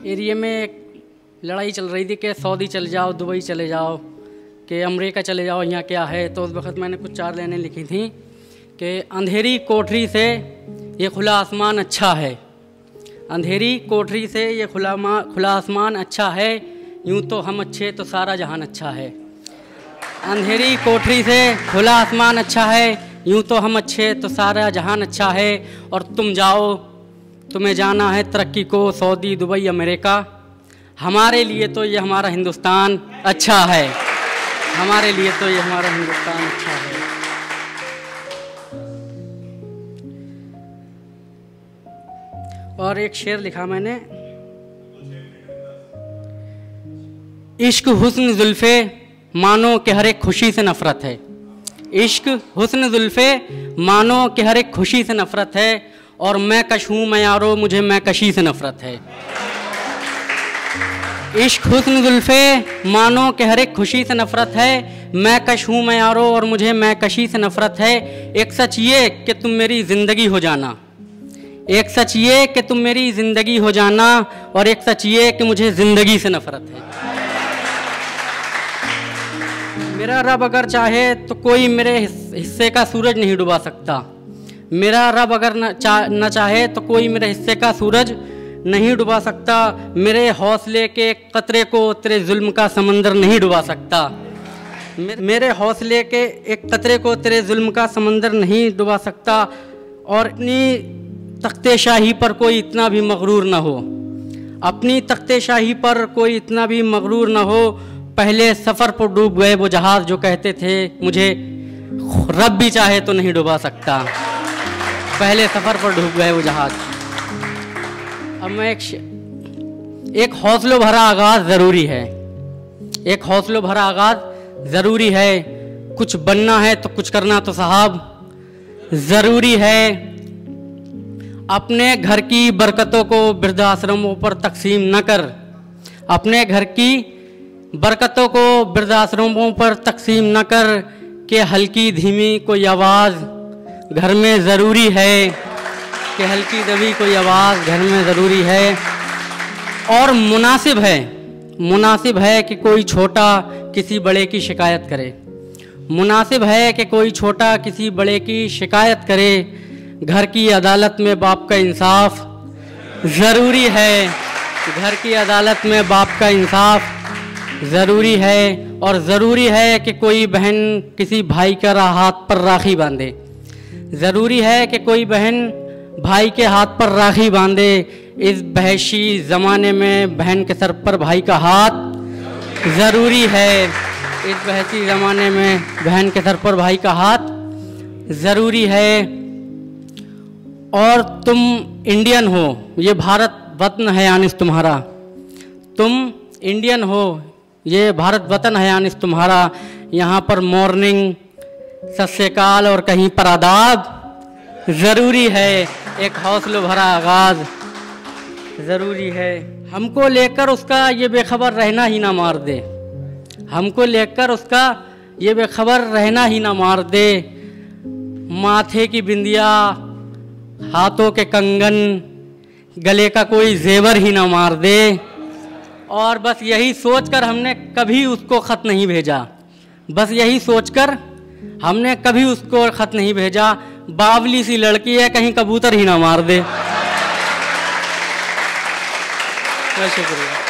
Area में एक लड़ाई चल रही थी कि सऊदी चले जाओ, दुबई चले जाओ, कि अमेरिका चले जाओ, यहाँ क्या है। तो उस वक्त मैंने कुछ 4 लाइनें लिखी थी कि अंधेरी कोठरी से ये खुला आसमान अच्छा है, अंधेरी कोठरी से ये खुला आसमान अच्छा है, यूँ तो हम अच्छे तो सारा जहान अच्छा है। अंधेरी कोठरी से खुला आसमान अच्छा है, यूँ तो हम अच्छे तो सारा जहान अच्छा है। और तुम जाओ, तुम्हें जाना है तरक्की को, सऊदी, दुबई, अमेरिका। हमारे लिए तो ये हमारा हिंदुस्तान अच्छा है, हमारे लिए तो ये हमारा हिंदुस्तान अच्छा है। और एक शेर लिखा मैंने, इश्क हुस्न जुल्फे मानो कि हर एक खुशी से नफरत है। इश्क हुस्न जुल्फे मानो कि हर एक खुशी से नफरत है, और मैं कश हूँ मैं यारो, मुझे मैं कशी से नफरत है। इश्क हुस्न जुल्फे मानो कि हर एक खुशी से नफरत है, मैं कश हूँ मैं यारो, और मुझे मैं कशी से नफरत है। एक सच ये कि तुम मेरी ज़िंदगी हो जाना, एक सच ये कि तुम मेरी ज़िंदगी हो जाना, और एक सच ये कि मुझे ज़िंदगी से नफरत है। मेरा रब अगर चाहे तो कोई मेरे हिस्से का सूरज नहीं डुबा सकता। मेरा रब अगर न चाहे तो कोई मेरे हिस्से का सूरज नहीं डुबा सकता। मेरे हौसले के कतरे को तेरे जुल्म का समंदर नहीं डुबा सकता। मेरे हौसले के एक कतरे को तेरे जुल्म का समंदर नहीं डुबा सकता। और अपनी तख्ते शाही पर कोई इतना भी मगरूर न हो, अपनी तख्ते शाही पर कोई इतना भी मगरूर न हो। पहले सफ़र पर डूब गए वो जहाज़ जो कहते थे मुझे रब भी चाहे तो नहीं डुबा सकता। पहले सफ़र पर डूब गए वो जहाज़। अब मैं एक हौसलों भरा आगाज़ ज़रूरी है, एक हौसलों भरा आगाज़ ज़रूरी है। कुछ बनना है तो कुछ करना तो साहब ज़रूरी है। अपने घर की बरकतों को वृद्धाश्रमों पर तकसीम न कर, अपने घर की बरकतों को वृद्धाश्रमों पर तकसीम न कर, कि हल्की धीमी कोई आवाज़ घर में ज़रूरी है, कि हल्की दबी कोई आवाज़ घर में ज़रूरी है। और मुनासिब है कि कोई छोटा किसी बड़े की शिकायत करे, मुनासिब है कि कोई छोटा किसी बड़े की शिकायत करे। घर की अदालत में बाप का इंसाफ ज़रूरी है, घर की अदालत में बाप का इंसाफ ज़रूरी है। और ज़रूरी है कि कोई बहन किसी भाई का हाथ पर राखी बांधे, ज़रूरी है कि कोई बहन भाई के हाथ पर राखी बांधे। इस बहशी ज़माने में बहन के सर पर भाई का हाथ ज़रूरी है, इस बहशी ज़माने में बहन के सर पर भाई का हाथ ज़रूरी है। और तुम इंडियन हो, ये भारत वतन है यानिस तुम्हारा, तुम इंडियन हो, ये भारत वतन है यानिस तुम्हारा। यहाँ पर मॉर्निंग, सत श्री अकाल और कहीं पर आदाब ज़रूरी है। एक हौसलों भरा आगाज़ ज़रूरी है। हमको लेकर उसका ये बेखबर रहना ही ना मार दे, हमको लेकर उसका ये बेखबर रहना ही ना मार दे। माथे की बिंदिया, हाथों के कंगन, गले का कोई जेवर ही ना मार दे। और बस यही सोचकर हमने कभी उसको ख़त नहीं भेजा, बस यही सोचकर हमने कभी उसको ख़त नहीं भेजा। बावली सी लड़की है, कहीं कबूतर ही ना मार दे। शुक्रिया।